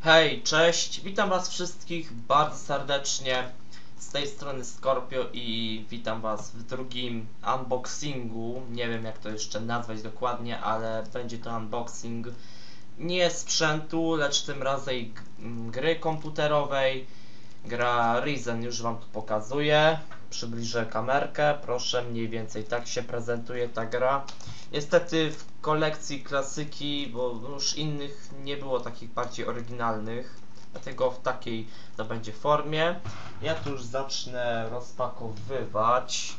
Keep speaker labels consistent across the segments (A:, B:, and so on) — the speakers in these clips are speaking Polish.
A: Hej, cześć, witam was wszystkich bardzo serdecznie. Z tej strony Scorpio i witam was w drugim unboxingu. Nie wiem jak to jeszcze nazwać dokładnie, ale będzie to unboxing nie sprzętu, lecz tym razem gry komputerowej. Gra Risen, już wam tu pokazuję. Przybliżę kamerkę, proszę, mniej więcej tak się prezentuje ta gra. Niestety w kolekcji klasyki, bo już innych nie było takich bardziej oryginalnych, dlatego w takiej to będzie formie. Ja tu już zacznę rozpakowywać.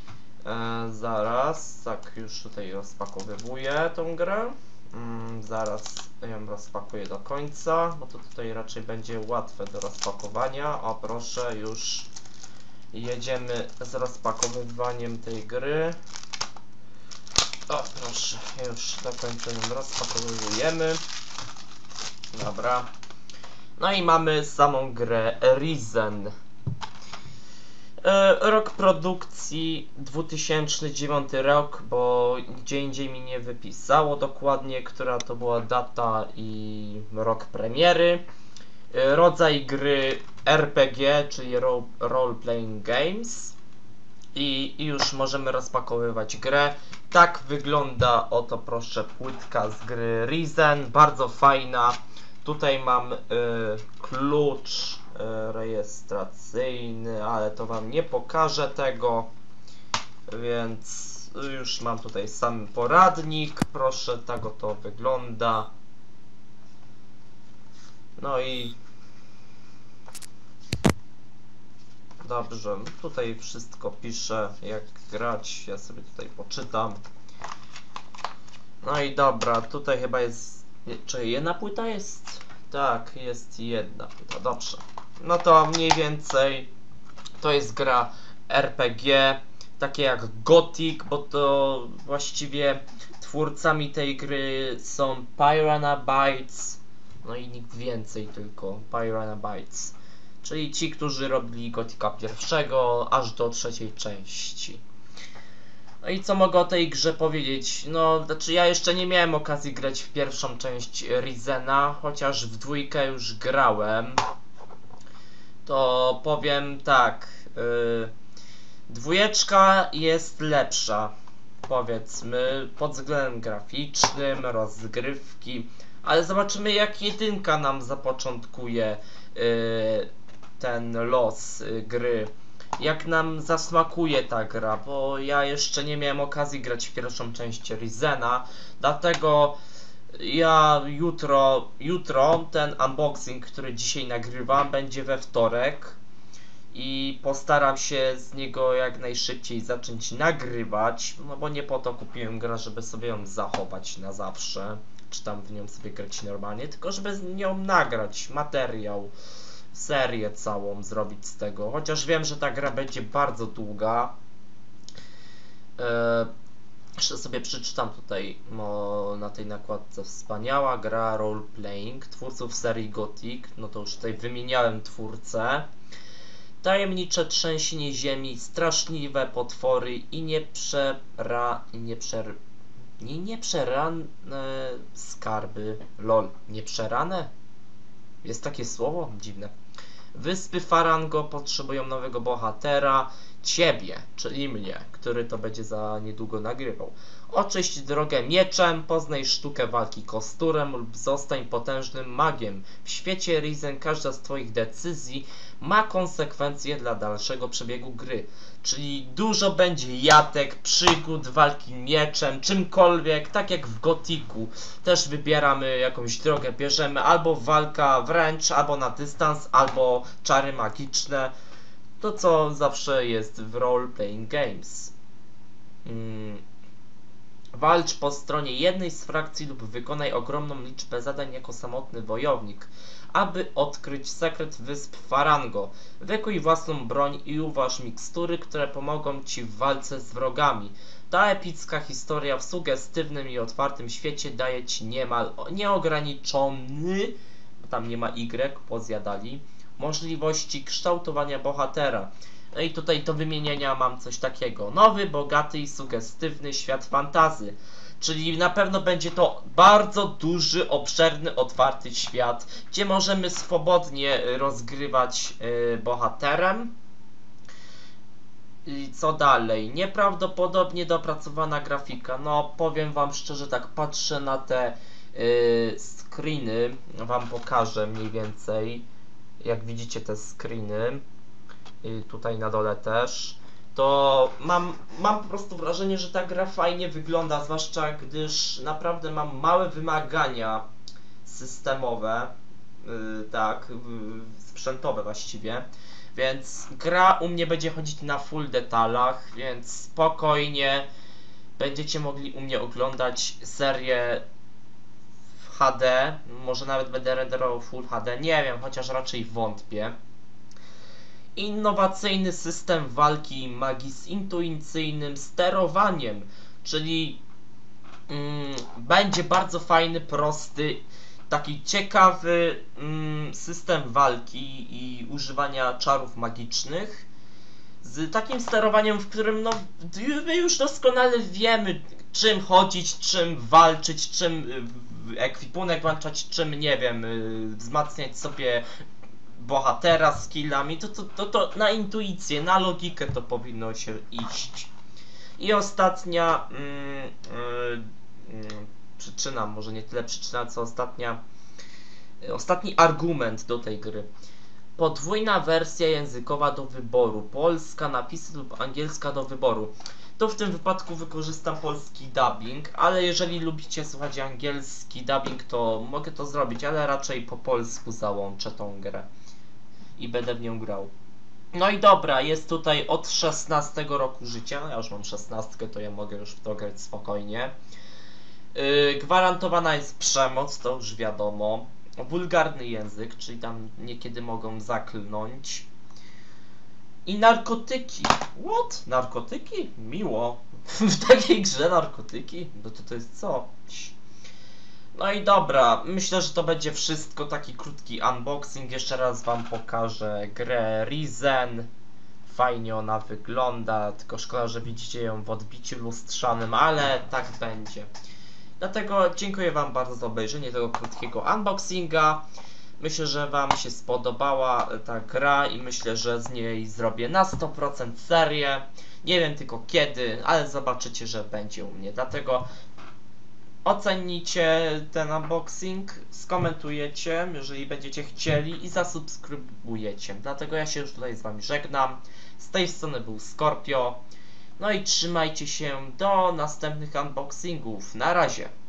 A: Zaraz, tak już tutaj rozpakowywuję tą grę. Zaraz ją rozpakuję do końca, bo to tutaj raczej będzie łatwe do rozpakowania. O proszę, już jedziemy z rozpakowywaniem tej gry. O proszę, już do końca ją rozpakowujemy. Dobra. No i mamy samą grę Risen. Rok produkcji 2009 rok, bo gdzie indziej mi nie wypisało dokładnie, która to była data i rok premiery. Rodzaj gry RPG, czyli Role Playing Games. I już możemy rozpakowywać grę. Tak wygląda, oto proszę, płytka z gry Risen, bardzo fajna. Tutaj mam klucz rejestracyjny, ale to wam nie pokażę tego, więc już mam tutaj sam poradnik. Proszę, tak oto wygląda. No i dobrze, tutaj wszystko pisze, jak grać, ja sobie tutaj poczytam. No i dobra, tutaj chyba jest, czy jedna płyta jest? Tak, jest jedna płyta, dobrze. No to mniej więcej to jest gra RPG, takie jak Gothic, bo to właściwie twórcami tej gry są Piranha Bytes, no i nikt więcej, tylko Piranha Bytes. Czyli ci, którzy robili Gothica pierwszego aż do trzeciej części. No i co mogę o tej grze powiedzieć? No, znaczy ja jeszcze nie miałem okazji grać w pierwszą część Risena, chociaż w dwójkę już grałem. To powiem tak, dwójeczka jest lepsza, powiedzmy, pod względem graficznym, rozgrywki, ale zobaczymy jak jedynka nam zapoczątkuje ten los gry, jak nam zasmakuje ta gra, bo ja jeszcze nie miałem okazji grać w pierwszą część Risena, dlatego ja jutro ten unboxing, który dzisiaj nagrywam, będzie we wtorek i postaram się z niego jak najszybciej zacząć nagrywać, no bo nie po to kupiłem grę, żeby sobie ją zachować na zawsze, czy tam w nią sobie grać normalnie, tylko żeby z nią nagrać materiał, serię całą zrobić z tego, chociaż wiem, że ta gra będzie bardzo długa. Jeszcze sobie przeczytam tutaj na tej nakładce: wspaniała gra role playing twórców serii Gothic. No to już tutaj wymieniałem twórcę. Tajemnicze trzęsienie ziemi, straszliwe potwory i nieprzerane skarby. Lol, nieprzerane? Jest takie słowo? Dziwne. Wyspy Farango potrzebują nowego bohatera, ciebie, czyli mnie, który to będzie za niedługo nagrywał. Oczyść drogę mieczem, poznaj sztukę walki kosturem lub zostań potężnym magiem. W świecie Risen każda z twoich decyzji ma konsekwencje dla dalszego przebiegu gry. Czyli dużo będzie jatek, przygód, walki mieczem, czymkolwiek, tak jak w Gothicu. Też wybieramy jakąś drogę, bierzemy albo walka wręcz, albo na dystans, albo czary magiczne. To co zawsze jest w Role Playing Games. Walcz po stronie jednej z frakcji lub wykonaj ogromną liczbę zadań jako samotny wojownik, aby odkryć sekret wysp Farango. Wykuj własną broń i uważ mikstury, które pomogą ci w walce z wrogami. Ta epicka historia w sugestywnym i otwartym świecie daje ci niemal nieograniczony, bo tam nie ma Y, pozjadali, możliwości kształtowania bohatera. No i tutaj do wymienienia mam coś takiego: nowy, bogaty i sugestywny świat fantazy. Czyli na pewno będzie to bardzo duży, obszerny, otwarty świat, gdzie możemy swobodnie rozgrywać bohaterem. I co dalej? Nieprawdopodobnie dopracowana grafika. No, powiem wam szczerze, tak patrzę na te screeny, wam pokażę mniej więcej. Jak widzicie te screeny, tutaj na dole też, to mam po prostu wrażenie, że ta gra fajnie wygląda, zwłaszcza gdyż naprawdę mam małe wymagania systemowe, tak, sprzętowe właściwie, więc gra u mnie będzie chodzić na full detalach, więc spokojnie będziecie mogli u mnie oglądać serię w HD, może nawet będę renderował full HD, nie wiem, chociaż raczej wątpię. Innowacyjny system walki magii z intuicyjnym sterowaniem, czyli będzie bardzo fajny, prosty, taki ciekawy system walki i używania czarów magicznych z takim sterowaniem, w którym no my już doskonale wiemy, czym chodzić, czym walczyć, czym ekwipunek włączać, czym nie wiem, wzmacniać sobie bohatera skillami, to na intuicję, na logikę to powinno się iść. I ostatnia przyczyna, może nie tyle przyczyna, co ostatni argument do tej gry. Podwójna wersja językowa do wyboru. Polska, napisy lub angielska do wyboru. To w tym wypadku wykorzystam polski dubbing, ale jeżeli lubicie słuchać angielski dubbing, to mogę to zrobić, ale raczej po polsku załączę tą grę i będę w nią grał. No i dobra, jest tutaj od 16 roku życia, no ja już mam 16, to ja mogę już w to grać spokojnie. Gwarantowana jest przemoc, to już wiadomo. Wulgarny język, czyli tam niekiedy mogą zaklnąć. I narkotyki. What? Narkotyki? Miło. W takiej grze narkotyki? No to jest co? No i dobra, myślę, że to będzie wszystko, taki krótki unboxing. Jeszcze raz wam pokażę grę Risen. Fajnie ona wygląda, tylko szkoda, że widzicie ją w odbiciu lustrzanym, ale tak będzie. Dlatego dziękuję wam bardzo za obejrzenie tego krótkiego unboxinga. Myślę, że wam się spodobała ta gra i myślę, że z niej zrobię na 100% serię. Nie wiem tylko kiedy, ale zobaczycie, że będzie u mnie. Dlatego ocenicie ten unboxing, skomentujecie, jeżeli będziecie chcieli i zasubskrybujecie. Dlatego ja się już tutaj z wami żegnam. Z tej strony był Scorpio. No i trzymajcie się do następnych unboxingów. Na razie.